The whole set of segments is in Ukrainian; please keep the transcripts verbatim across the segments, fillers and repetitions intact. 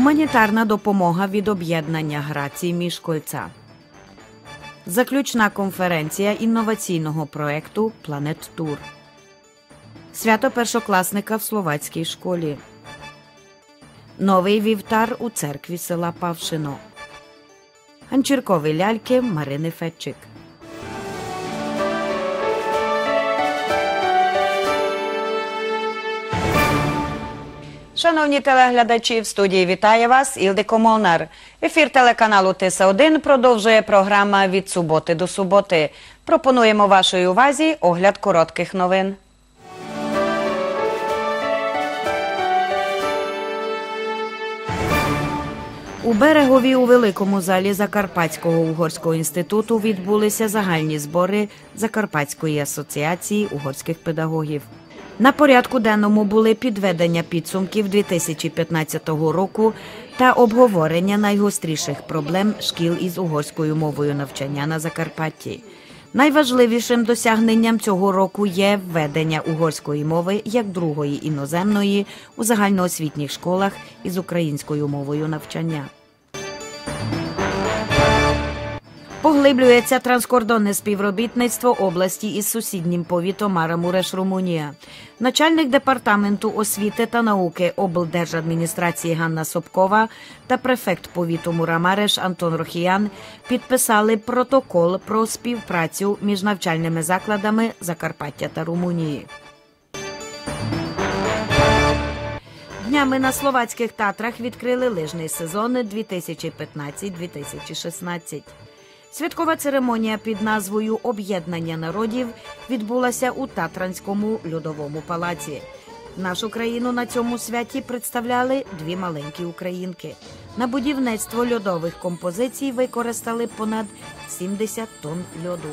Гуманітарна допомога від об'єднання Грацій Мішкольця. Заключна конференція інноваційного проєкту «Планет Тур». Свято першокласника в словацькій школі. Новий вівтар у церкві села Павшино. Ганчіркові ляльки Марини Фетчик. Шановні телеглядачі, в студії вітає вас Ілдико Молнар. Ефір телеканалу Тиса один продовжує програма «Від суботи до суботи». Пропонуємо вашій увазі огляд коротких новин. У Берегові у Великому залі Закарпатського угорського інституту відбулися загальні збори Закарпатської асоціації угорських педагогів. На порядку денному були підведення підсумків дві тисячі п'ятнадцятого року та обговорення найгостріших проблем шкіл із угорською мовою навчання на Закарпатті. Найважливішим досягненням цього року є введення угорської мови як другої іноземної у загальноосвітніх школах із українською мовою навчання. Поглиблюється транскордонне співробітництво області із сусіднім повітом Марамуреш, Румунія. Начальник департаменту освіти та науки облдержадміністрації Ганна Собкова та префект повіту Мурамареш Антон Рохіян підписали протокол про співпрацю між навчальними закладами Закарпаття та Румунії. Днями на Словацьких Татрах відкрили лижний сезон дві тисячі п'ятнадцять - дві тисячі шістнадцять. Святкова церемонія під назвою «Об'єднання народів» відбулася у Татранському льодовому палаці. Нашу країну на цьому святі представляли дві маленькі українки. На будівництво льодових композицій використали понад сімдесят тонн льоду.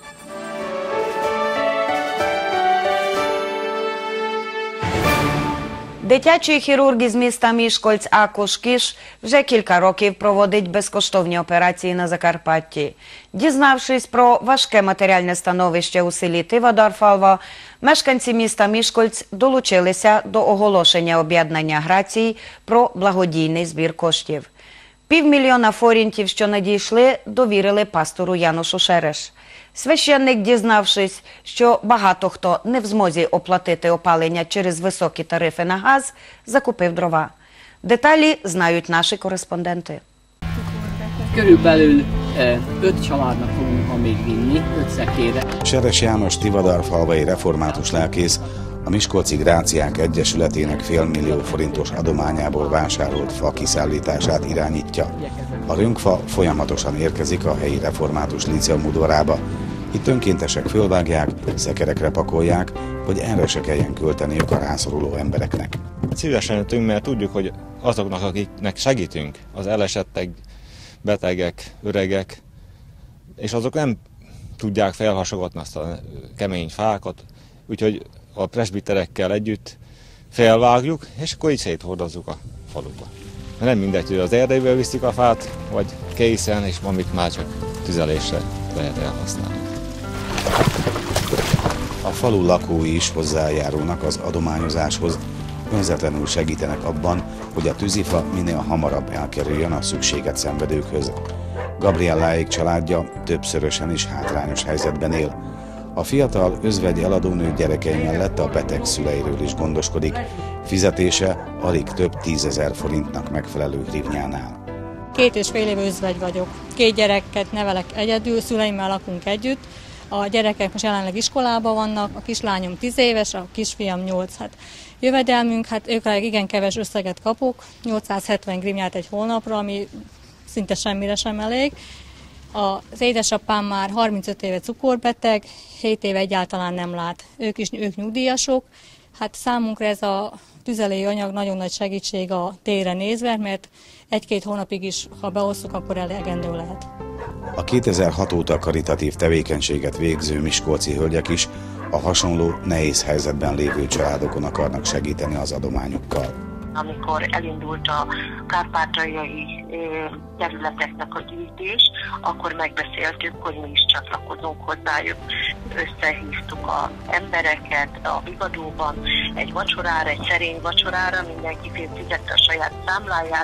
Дитячий хірург із міста Мішкольц Акош Кіш вже кілька років проводить безкоштовні операції на Закарпатті. Дізнавшись про важке матеріальне становище у селі Тивадорфалва, мешканці міста Мішкольц долучилися до оголошення об'єднання Грацій про благодійний збір коштів. Півмільйона форінтів, що надійшли, довірили пастору Яношу Шереш. Священник, дізнавшись, що багато хто не в змозі оплатити опалення через високі тарифи на газ, закупив дрова. Деталі знають наші кореспонденти. Körülbelül öt családnak fogunk ma még vinni, öt szekére. Seres János Tivadar-falvai református lelkész a Miskolci Gráciák Egyesületének félmillió forintos adományából vásárolt fa kiszállítását irányítja. A rönkfa folyamatosan érkezik a helyi református líceum udvarába. Itt önkéntesek fölvágják, szekerekre pakolják, hogy erre se kelljen költeniük a rászoruló embereknek. Szívesen jöttünk, mert tudjuk, hogy azoknak, akiknek segítünk, az elesettek, betegek, öregek, és azok nem tudják felhasogatni azt a kemény fákat, úgyhogy a presbiterekkel együtt felvágjuk, és akkor így széthordozzuk a faluba. Nem mindegy, hogy az erdőből viszik a fát, vagy készen, és amit már csak tüzelésre lehet elhasználni. A falu lakói is hozzájárulnak az adományozáshoz, önzetlenül segítenek abban, hogy a tűzifa minél hamarabb elkerüljön a szükséget szenvedőkhöz. Gabrielláék családja többszörösen is hátrányos helyzetben él. A fiatal özvegy eladónő gyerekei mellett a beteg szüleiről is gondoskodik, fizetése alig több tízezer forintnak megfelelő hrivnyánál. Két és fél év özvegy vagyok. Két gyereket nevelek egyedül, szüleimmel lakunk együtt. A gyerekek most jelenleg iskolában vannak, a kislányom tíz éves, a kisfiam nyolc. Hát jövedelmünk, hát ők igen keves összeget kapok, nyolcszázhetven grivnyát egy hónapra, ami szinte semmire sem elég. Az édesapám már harmincöt éve cukorbeteg, hét éve egyáltalán nem lát. Ők is ők nyugdíjasok. Hát számunkra ez a tüzelői anyag nagyon nagy segítség a térre nézve, mert egy-két hónapig is, ha beosszuk, akkor elegendő lehet. A kétezer-hat óta karitatív tevékenységet végző miskolci hölgyek is a hasonló nehéz helyzetben lévő családokon akarnak segíteni az adományukkal. Amikor elindult a kárpátaljai területeknek a gyűjtés, akkor megbeszéltük, hogy mi is csatlakozunk hozzájuk. Összehívtuk az embereket a Vigadóban egy vacsorára, egy szerény vacsorára, mindenki fizette a saját számláját,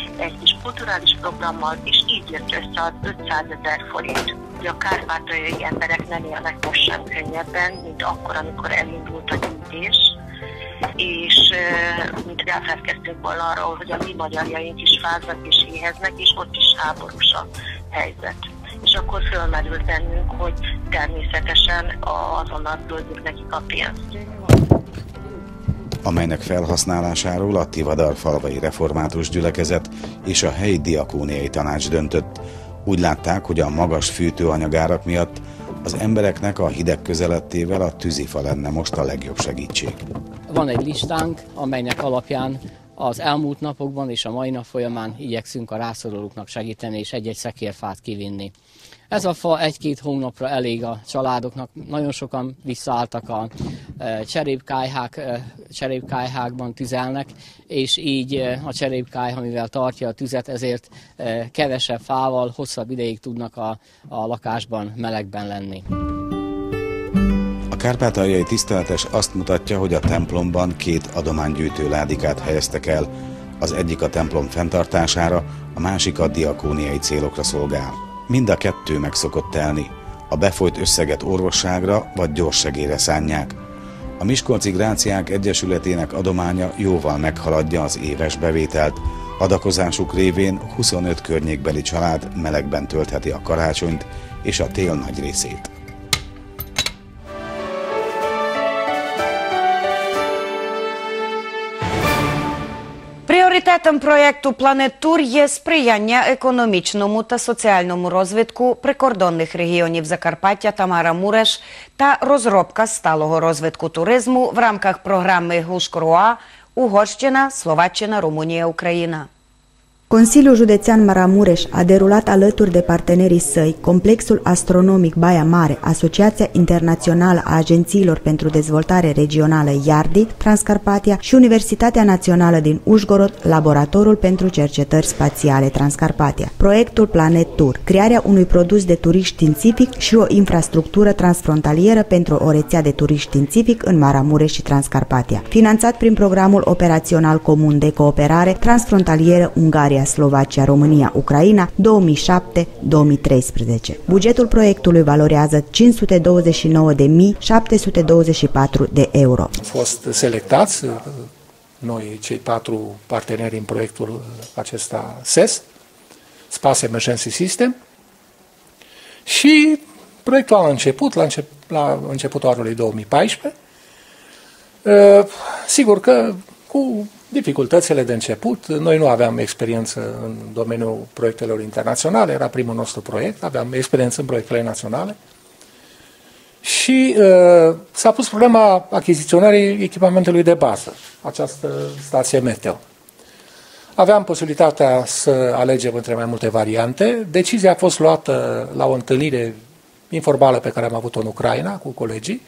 egy kis kulturális programmal, és így jött össze az ötszázezer forint. A kárpátaljai emberek nem élnek most sem könnyebben, mint akkor, amikor elindult a gyűjtés, és mint elfeledkeztünk volna arról, hogy a mi magyarjaink is fáznak és éheznek, és ott is háborús a helyzet. És akkor fölmerült bennünk, hogy természetesen azonnal küldjük nekik a pénzt. Amelynek felhasználásáról a Tivadar falvai református gyülekezet és a helyi diakóniai tanács döntött. Úgy látták, hogy a magas fűtőanyagárak miatt az embereknek a hideg közelettével a tűzifa lenne most a legjobb segítség. Van egy listánk, amelynek alapján az elmúlt napokban és a mai nap folyamán igyekszünk a rászorulóknak segíteni és egy-egy szekérfát kivinni. Ez a fa egy-két hónapra elég a családoknak, nagyon sokan visszaálltak a cserépkályhák, cserépkályhákban tüzelnek, és így a cserépkályha, mivel tartja a tüzet, ezért kevesebb fával, hosszabb ideig tudnak a, a lakásban melegben lenni. A kárpátaljai tiszteletes azt mutatja, hogy a templomban két adománygyűjtő ládikát helyeztek el, az egyik a templom fenntartására, a másik a diakóniai célokra szolgál. Mind a kettő meg szokott telni. A befolyt összeget orvosságra vagy gyorssegélyre szánják. A Miskolci Gráciák Egyesületének adománya jóval meghaladja az éves bevételt. Adakozásuk révén huszonöt környékbeli család melegben töltheti a karácsonyt és a tél nagy részét. Пріоритетом проєкту «Планет Тур» є сприяння економічному та соціальному розвитку прикордонних регіонів Закарпаття та Мара Муреш та розробка сталого розвитку туризму в рамках програми «Гушкруа» Угорщина, Словаччина, Румунія, Україна. Consiliul Județean Maramureș a derulat alături de partenerii săi Complexul Astronomic Baia Mare, Asociația Internațională a Agențiilor pentru Dezvoltare Regională IARDI, Transcarpatia și Universitatea Națională din Užhorod, Laboratorul pentru Cercetări Spațiale Transcarpatia. Proiectul Planet Tour, crearea unui produs de turism științific și o infrastructură transfrontalieră pentru o rețea de turism științific în Maramureș și Transcarpatia, finanțat prin programul operațional comun de cooperare transfrontalieră Ungaria, Slovacia, România, Ucraina două mii șapte două mii treisprezece. Bugetul proiectului valorează cinci sute douăzeci și nouă de mii șapte sute douăzeci și patru de euro. Am fost selectați noi cei patru parteneri în proiectul acesta S E S, Space Emergency System, și proiectul a început la, încep, la începutul anului două mii paisprezece. Sigur că cu dificultățile de început, noi nu aveam experiență în domeniul proiectelor internaționale, era primul nostru proiect, aveam experiență în proiectele naționale și uh, s-a pus problema achiziționării echipamentului de bază, această stație meteo. Aveam posibilitatea să alegem între mai multe variante. Decizia a fost luată la o întâlnire informală pe care am avut-o în Ucraina cu colegii.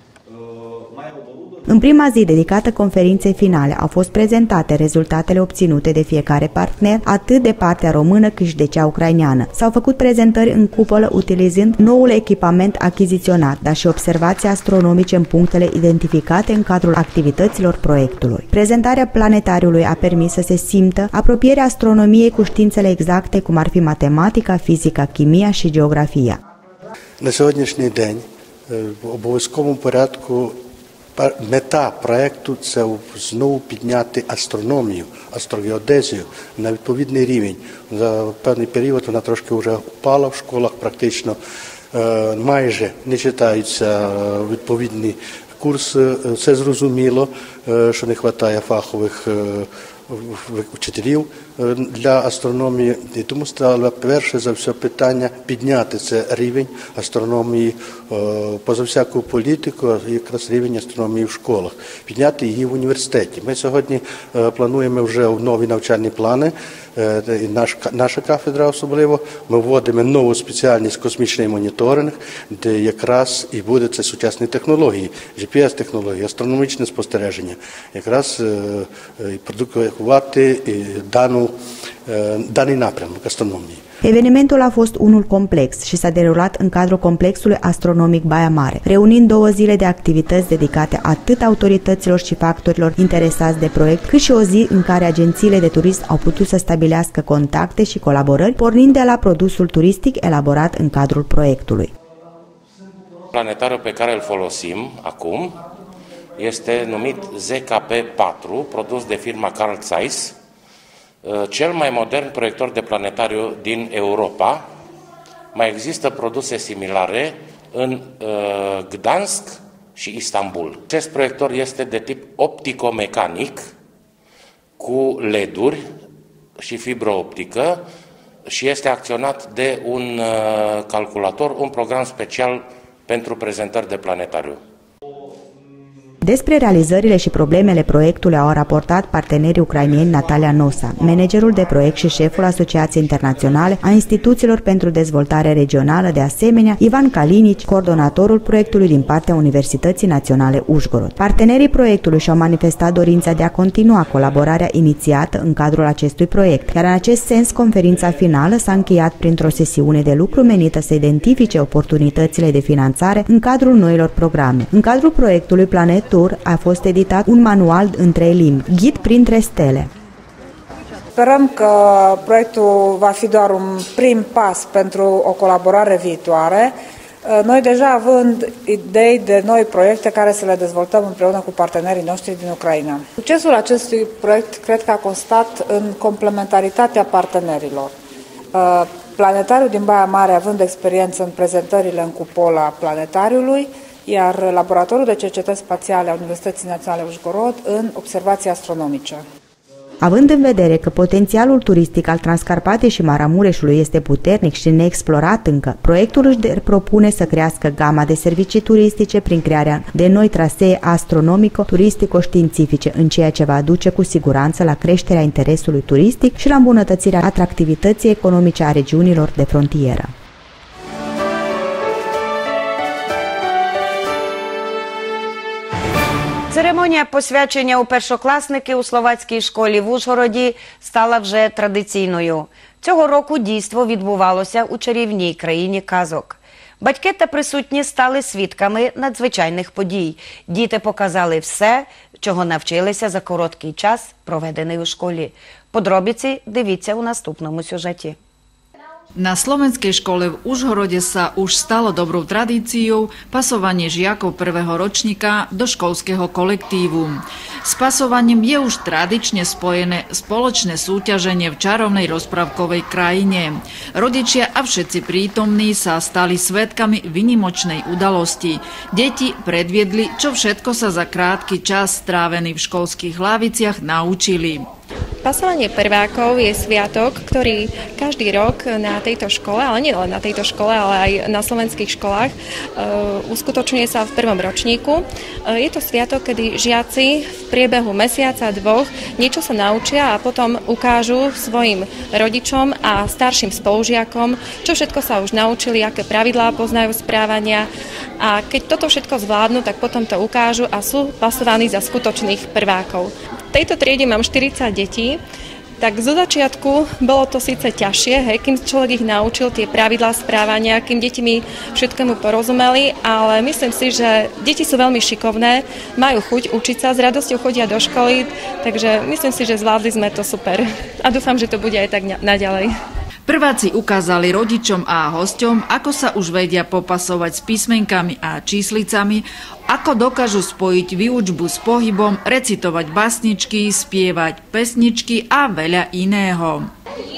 În prima zi dedicată conferinței finale au fost prezentate rezultatele obținute de fiecare partener, atât de partea română cât și de cea ucraineană. S-au făcut prezentări în cupolă utilizând noul echipament achiziționat, dar și observații astronomice în punctele identificate în cadrul activităților proiectului. Prezentarea planetariului a permis să se simtă apropierea astronomiei cu științele exacte, cum ar fi matematica, fizica, chimia și geografia. На сьогоднішній день в обов'язковому порядку мета проєкту – це знову підняти астрономію, астрогеодезію на відповідний рівень. За певний період вона трошки вже впала в школах, практично майже не читаються відповідні курси. Це зрозуміло, що не вистачає фахових вчителів для астрономії, і тому стало перше за все питання підняти це рівень астрономії поза всяку політику, якраз рівень астрономії в школах, підняти її в університеті. Ми сьогодні плануємо вже нові навчальні плани, і наш, наша кафедра особливо, ми вводимо нову спеціальність космічний моніторинг, де якраз і буде це сучасні технології, джі пі ес-технології, астрономічне спостереження, якраз і продукувати дану, даний напрямок астрономії. Evenimentul a fost unul complex și s-a derulat în cadrul complexului astronomic Baia Mare, reunind două zile de activități dedicate atât autorităților și factorilor interesați de proiect, cât și o zi în care agențiile de turism au putut să stabilească contacte și colaborări, pornind de la produsul turistic elaborat în cadrul proiectului. Planetarul pe care îl folosim acum este numit Z K P patru, produs de firma Carl Zeiss, cel mai modern proiector de planetariu din Europa. Mai există produse similare în Gdansk și Istanbul. Acest proiector este de tip opticomecanic, cu L E D-uri și fibră optică și este acționat de un calculator, un program special pentru prezentări de planetariu. Despre realizările și problemele proiectului au raportat partenerii ucraineni Natalia Nosa, managerul de proiect și șeful Asociației Internaționale a Instituțiilor pentru Dezvoltare Regională, de asemenea Ivan Kalinic, coordonatorul proiectului din partea Universității Naționale Užhorod. Partenerii proiectului și-au manifestat dorința de a continua colaborarea inițiată în cadrul acestui proiect, iar în acest sens conferința finală s-a încheiat printr-o sesiune de lucru menită să identifice oportunitățile de finanțare în cadrul noilor programe. În cadrul proiectului Planet a fost editat un manual în trei limbi, Ghid printre stele. Sperăm că proiectul va fi doar un prim pas pentru o colaborare viitoare. Noi deja având idei de noi proiecte care să le dezvoltăm împreună cu partenerii noștri din Ucraina. Succesul acestui proiect cred că a constat în complementaritatea partenerilor. Planetariul din Baia Mare având experiență în prezentările în cupola planetariului, iar Laboratorul de Cercetări Spațiale a Universității Naționale Užhorod în observații astronomice. Având în vedere că potențialul turistic al Transcarpatei și Maramureșului este puternic și neexplorat încă, proiectul își propune să crească gama de servicii turistice prin crearea de noi trasee astronomico-turistico-științifice, în ceea ce va aduce cu siguranță la creșterea interesului turistic și la îmbunătățirea atractivității economice a regiunilor de frontieră. Церемонія посвячення у першокласники у словацькій школі в Ужгороді стала вже традиційною. Цього року дійство відбувалося у чарівній країні казок. Батьки та присутні стали свідками надзвичайних подій. Діти показали все, чого навчилися за короткий час, проведений у школі. Подробиці дивіться у наступному сюжеті. Na slovenskej škole v Užhorode sa už stalo dobrou tradíciou pasovanie žiakov prvého ročníka do školského kolektívu. S pasovaním je už tradične spojené spoločné súťaženie v čarovnej rozprávkovej krajine. Rodičia a všetci prítomní sa stali svedkami vynimočnej udalosti. Deti predviedli, čo všetko sa za krátky čas strávený v školských laviciach naučili. Pasovanie prvákov je sviatok, ktorý každý rok na tejto škole, ale nie len na tejto škole, ale aj na slovenských školách, uskutočňuje sa v prvom ročníku. Je to sviatok, kedy žiaci v priebehu mesiaca, dvoch niečo sa naučia a potom ukážu svojim rodičom a starším spolužiakom, čo všetko sa už naučili, aké pravidlá poznajú správania. A keď toto všetko zvládnu, tak potom to ukážu a sú pasovaní za skutočných prvákov. V tejto triede mám štyridsať detí, tak zo začiatku bolo to síce ťažšie, hej, kým človek ich naučil tie pravidlá správania, kým deti mi všetkému porozumeli, ale myslím si, že deti sú veľmi šikovné, majú chuť učiť sa, s radosťou chodia do školy, takže myslím si, že zvládli sme to super a dúfam, že to bude aj tak naďalej. Prváci ukázali rodičom a hosťom, ako sa už vedia popasovať s písmenkami a číslicami, ako dokážu spojiť výučbu s pohybom, recitovať básničky, spievať pesničky a veľa iného.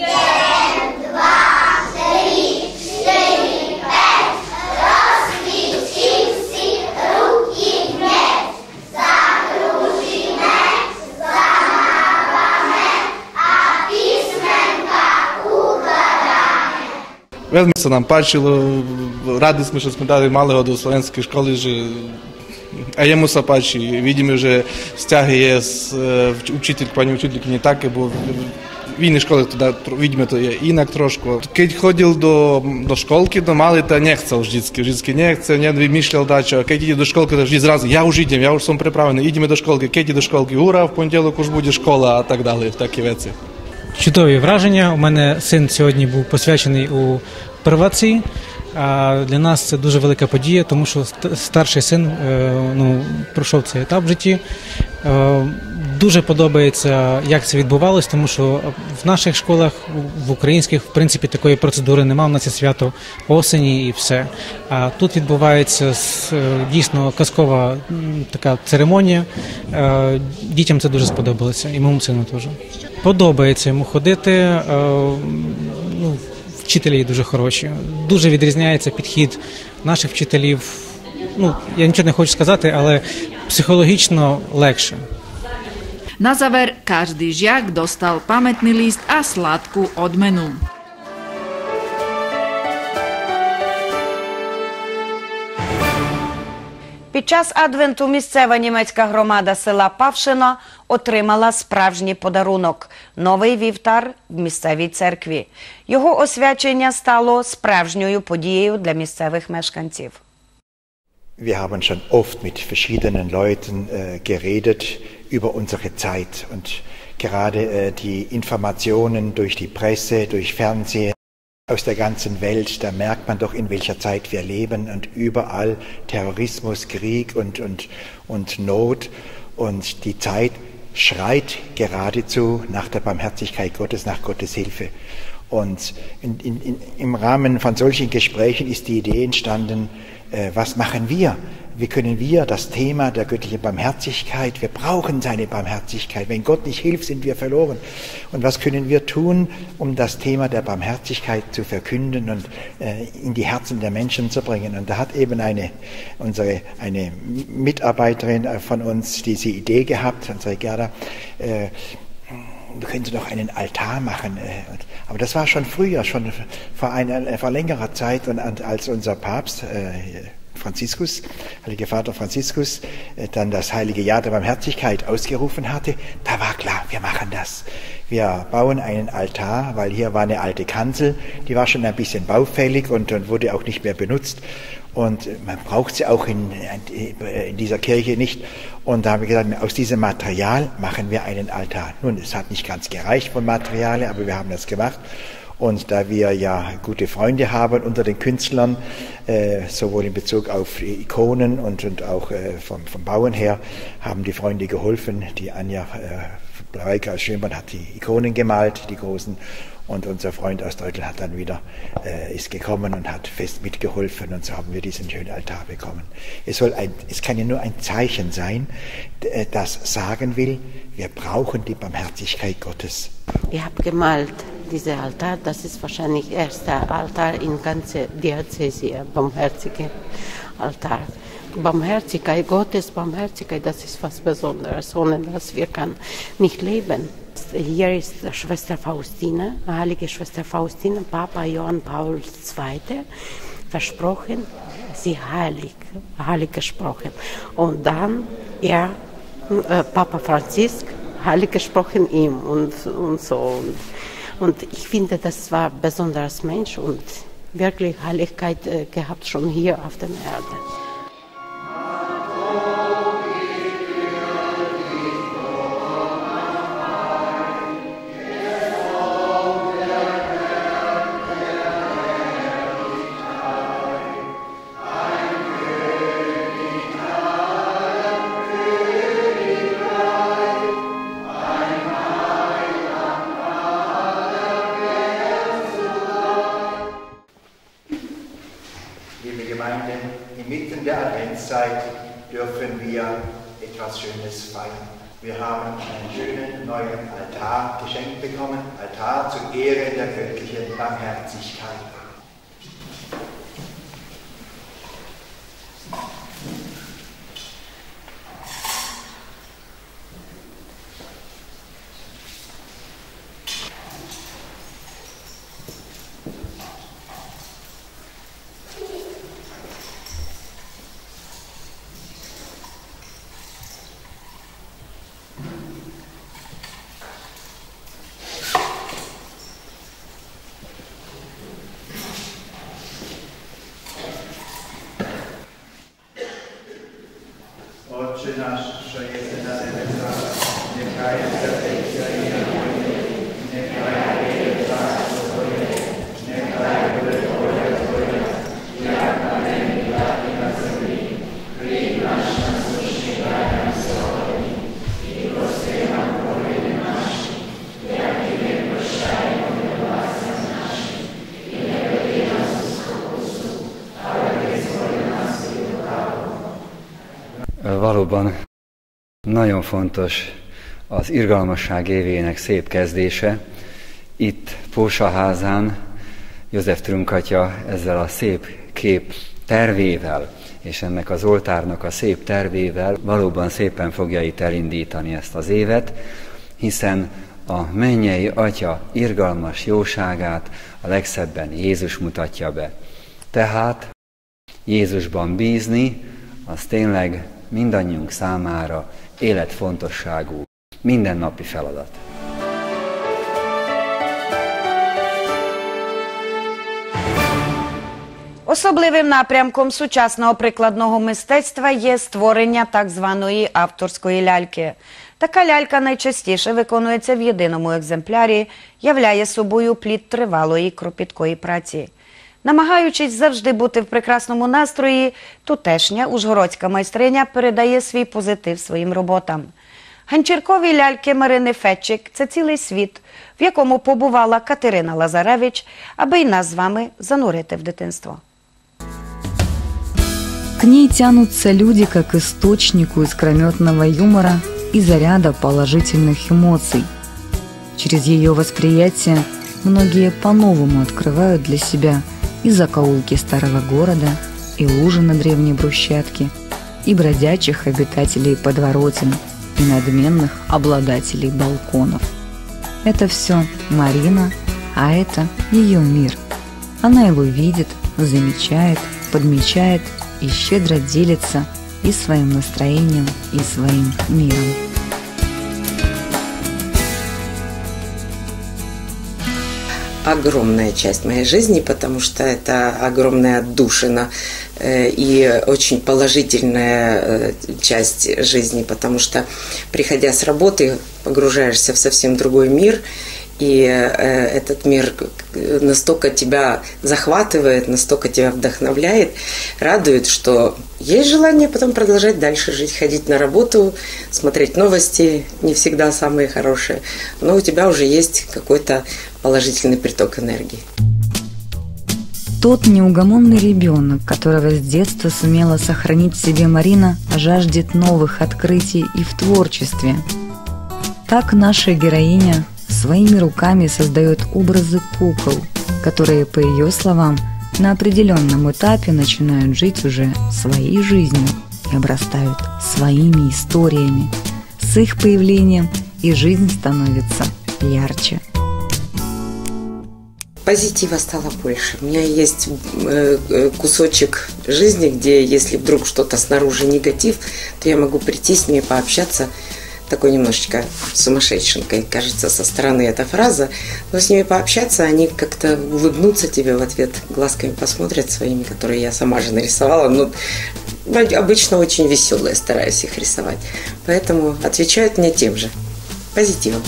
Veľmi sa nám páčilo, radi sme, že sme dali malého do slovenskej školy, že a jemu sa páči. Vidíme, že vzťahy je s učiteľkou, pani učiteľky nie také, bo v inej škole teda vidíme to je inak trošku. Keď chodil do, do školky, do malej, to nechcel vždycky, vždycky nechcel, nevymýšľal dačo. Keď ide do školky, to vždy zrazu, ja už idem, ja už som pripravený, ideme do školky. Keď ide do školky, hurá, v pondelok už bude škola a tak ďalej, také veci. чудові враження. У мене син сьогодні був посвячений у первації. А для нас це дуже велика подія, тому що старший син ну, пройшов цей етап в житті. Дуже подобається, як це відбувалось, тому що в наших школах, в українських, в принципі, такої процедури немає. У нас це свято осені і все. А тут відбувається дійсно казкова така церемонія. Дітям це дуже сподобалося, і моєму сину теж. Подобається йому ходити. Ну, вчителі дуже хороші. Дуже відрізняється підхід наших вчителів. Ну, я нічого не хочу сказати, але психологічно легше. Na záver každý žiak dostal pamätný list a sladkú odmenu. Під час адвенту місцева німецька громада села Павшино отримала справжній подарунок – новий вівтар в місцевій церкві. Його освячення стало справжньою подією для місцевих мешканців. Wir haben schon oft mit verschiedenen Leuten äh, geredet über unsere Zeit und gerade äh, die Informationen durch die Presse, durch Fernsehen aus der ganzen Welt, da merkt man doch, in welcher Zeit wir leben und überall Terrorismus, Krieg und, und, und Not und die Zeit schreit geradezu nach der Barmherzigkeit Gottes, nach Gottes Hilfe. Und in, in, in, im Rahmen von solchen Gesprächen ist die Idee entstanden, äh, was machen wir? Wie können wir das Thema der göttlichen Barmherzigkeit, wir brauchen seine Barmherzigkeit. Wenn Gott nicht hilft, sind wir verloren. Und was können wir tun, um das Thema der Barmherzigkeit zu verkünden und äh, in die Herzen der Menschen zu bringen? Und da hat eben eine, unsere, eine Mitarbeiterin von uns diese Idee gehabt, unsere Gerda, äh, du könntest doch einen Altar machen. Aber das war schon früher, schon vor, einer, vor längerer Zeit. Und als unser Papst, Franziskus, Heiliger Vater Franziskus, dann das Heilige Jahr der Barmherzigkeit ausgerufen hatte, da war klar, wir machen das. Wir bauen einen Altar, weil hier war eine alte Kanzel, die war schon ein bisschen baufällig und, und wurde auch nicht mehr benutzt. Und man braucht sie auch in, in dieser Kirche nicht. Und da haben wir gesagt, aus diesem Material machen wir einen Altar. Nun, es hat nicht ganz gereicht von Materialien, aber wir haben das gemacht. Und da wir ja gute Freunde haben unter den Künstlern, äh, sowohl in Bezug auf Ikonen und, und auch äh, vom, vom Bauen her, haben die Freunde geholfen. Die Anja äh, Blaueika aus Schönborn hat die Ikonen gemalt, die großen. Und unser Freund aus Deutschland hat dann wieder, äh, ist gekommen und hat fest mitgeholfen und so haben wir diesen schönen Altar bekommen. Es, soll ein, es kann ja nur ein Zeichen sein, das sagen will, wir brauchen die Barmherzigkeit Gottes. Ich habe gemalt, dieser Altar, das ist wahrscheinlich der erste Altar in ganzer Diözese, barmherzige Altar. Barmherzigkeit, Gottes Barmherzigkeit, das ist was Besonderes, ohne das wir kann nicht leben. Hier ist Schwester Faustina, heilige Schwester Faustina, Papa Johann Paul der Zweite, versprochen, sie heilig, heilig gesprochen. Und dann, ja, äh, Papa Franzisk, heilig gesprochen ihm und, und so. Und, und ich finde, das war ein besonderes Mensch und wirklich Heiligkeit äh, gehabt schon hier auf der Erde. Inmitten der Adventszeit dürfen wir etwas Schönes feiern. Wir haben einen schönen neuen Altar geschenkt bekommen, Altar zur Ehre der göttlichen Barmherzigkeit. Отче наш, що єси на небесах, нехай святиться ім'я Твоє, нехай Valóban nagyon fontos az irgalmasság évének szép kezdése. Itt Pósaházán József Trunkatya ezzel a szép kép tervével, és ennek az oltárnak a szép tervével valóban szépen fogja itt elindítani ezt az évet, hiszen a mennyei Atya irgalmas jóságát a legszebben Jézus mutatja be. Tehát Jézusban bízni, az tényleg mindannyiunk számára életfontosságú, mindennapi feladat. Особливим напрямком сучасного прикладного мистецтва є створення так званої авторської ляльки. Така лялька найчастіше виконується в єдиному екземплярі, являє собою плід тривалої кропіткої праці. Намагаючись завжди бути в прекрасному настрої, тутешня ужгородська майстриня передає свій позитив своїм роботам. Ганчіркові ляльки Марини Фетчик – це цілий світ, в якому побувала Катерина Лазаревич, аби й нас з вами занурити в дитинство. К ней тянутся люди как к источнику искрометного юмора и заряда положительных эмоций. Через ее восприятие многие по-новому открывают для себя и закоулки старого города, и лужи на древней брусчатке, и бродячих обитателей подворотен, и надменных обладателей балконов. Это все Марина, а это ее мир. Она его видит, замечает, подмечает и щедро делится и своим настроением, и своим миром. Огромная часть моей жизни, потому что это огромная отдушина э, и очень положительная э, часть жизни, потому что, приходя с работы, погружаешься в совсем другой мир, и э, этот мир настолько тебя захватывает, настолько тебя вдохновляет, радует, что есть желание потом продолжать дальше жить, ходить на работу, смотреть новости, не всегда самые хорошие, но у тебя уже есть какой-то положительный приток энергии. Тот неугомонный ребенок, которого с детства сумела сохранить в себе Марина, жаждет новых открытий и в творчестве. Так наша героиня своими руками создает образы кукол, которые, по ее словам, на определенном этапе начинают жить уже своей жизнью и обрастают своими историями. С их появлением и жизнь становится ярче. Позитива стало больше. У меня есть кусочек жизни, где если вдруг что-то снаружи негатив, то я могу прийти с ними пообщаться, такой немножечко сумасшедшенькой, кажется, со стороны эта фраза, но с ними пообщаться, они как-то улыбнутся тебе в ответ, глазками посмотрят своими, которые я сама же нарисовала, но обычно очень веселые, стараюсь их рисовать. Поэтому отвечают мне тем же, позитивом.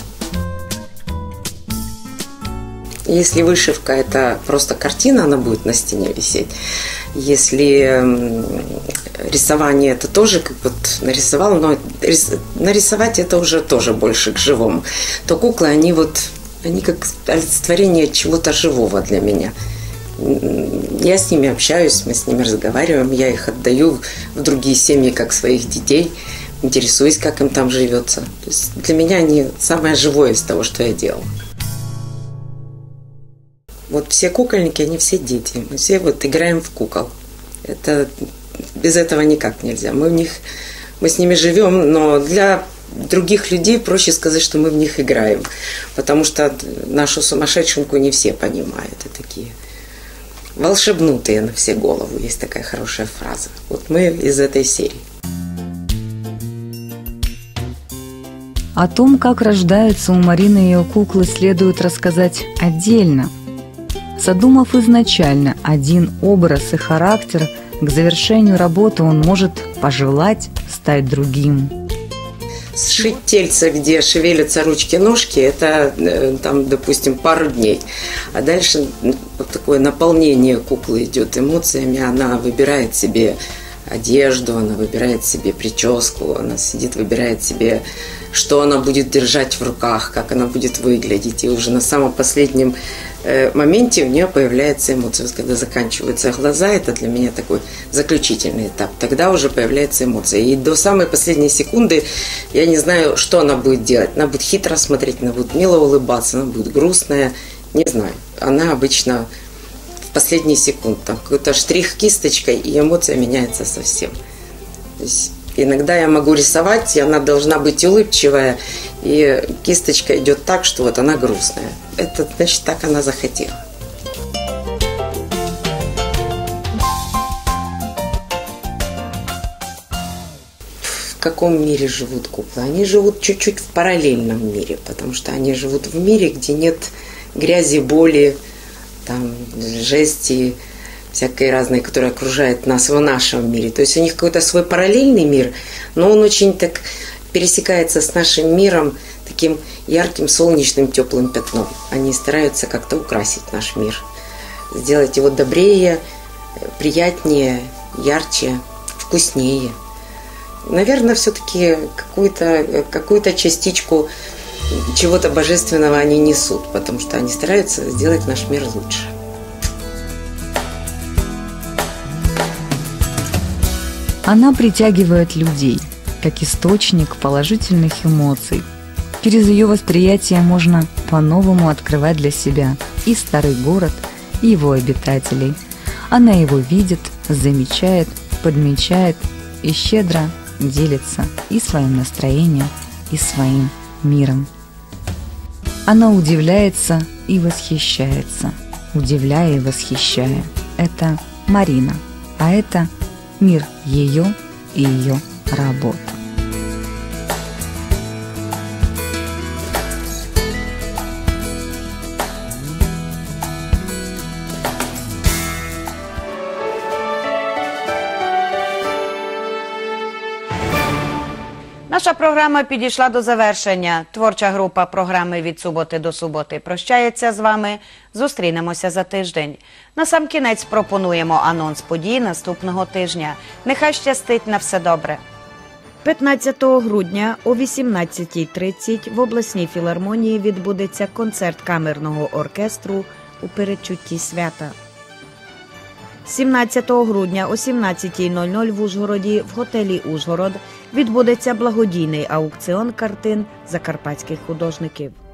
Если вышивка – это просто картина, она будет на стене висеть. Если рисование – это тоже как вот нарисовал, но нарисовать это уже тоже больше к живому, то куклы, они вот, они как олицетворение чего-то живого для меня. Я с ними общаюсь, мы с ними разговариваем, я их отдаю в другие семьи, как своих детей, интересуюсь, как им там живется. То есть для меня они самое живое из того, что я делала. Вот все кукольники, они все дети. Мы все вот играем в кукол. Это, без этого никак нельзя. Мы в них, мы с ними живем, но для других людей проще сказать, что мы в них играем. Потому что нашу сумасшедшенку не все понимают. И такие волшебнутые на все голову. Есть такая хорошая фраза. Вот мы из этой серии. О том, как рождаются у Марины ее куклы, следует рассказать отдельно. Задумав изначально один образ и характер, к завершению работы он может пожелать стать другим. Сшить тельце, где шевелятся ручки-ножки, это там, допустим, пару дней. А дальше вот такое наполнение куклы идет эмоциями, она выбирает себе одежду, она выбирает себе прическу, она сидит, выбирает себе, что она будет держать в руках, как она будет выглядеть. И уже на самом последнем э, моменте у нее появляется эмоция. Когда заканчиваются глаза, это для меня такой заключительный этап. Тогда уже появляется эмоция. И до самой последней секунды я не знаю, что она будет делать. Она будет хитро смотреть, она будет мило улыбаться, она будет грустная. Не знаю. Она обычно в последние секунды. Там какой-то штрих кисточкой, и эмоция меняется совсем. То есть иногда я могу рисовать, и она должна быть улыбчивая, и кисточка идет так, что вот она грустная. Это значит, так она захотела. В каком мире живут куклы? Они живут чуть-чуть в параллельном мире, потому что они живут в мире, где нет грязи, боли, там, жести, всякой разной, которая окружает нас в нашем мире. То есть у них какой-то свой параллельный мир, но он очень так пересекается с нашим миром таким ярким, солнечным, теплым пятном. Они стараются как-то украсить наш мир, сделать его добрее, приятнее, ярче, вкуснее. Наверное, все-таки какую-то какую-то частичку чего-то божественного они несут, потому что они стараются сделать наш мир лучше. Она притягивает людей, как источник положительных эмоций. Через ее восприятие можно по-новому открывать для себя и старый город, и его обитателей. Она его видит, замечает, подмечает и щедро делится и своим настроением, и своим миром. Она удивляется и восхищается, удивляя и восхищая. Это Марина, а это мир ее и ее работ. Наша програма підійшла до завершення. Творча група програми «Від суботи до суботи» прощається з вами. Зустрінемося за тиждень. Насамкінець пропонуємо анонс подій наступного тижня. Нехай щастить, на все добре. п'ятнадцятого грудня о вісімнадцятій тридцять в обласній філармонії відбудеться концерт камерного оркестру у передчутті свята. сімнадцятого грудня о сімнадцятій нуль нуль в Ужгороді в готелі «Ужгород» відбудеться благодійний аукціон картин закарпатських художників.